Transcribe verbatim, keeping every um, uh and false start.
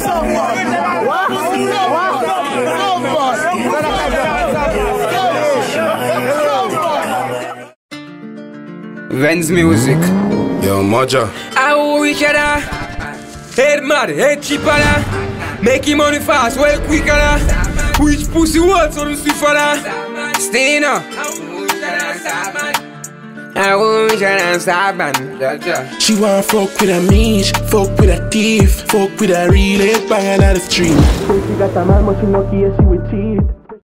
Vens music. Yo, Moja. I wish I head mad, head cheaper. Making money fast, well quicker. Which pussy wants on the stiffer? Stay now. I wish I stop man. She want fuck with a mean, fuck with a thief, fuck with a real head bang out of the street. She got a man, but she no care, she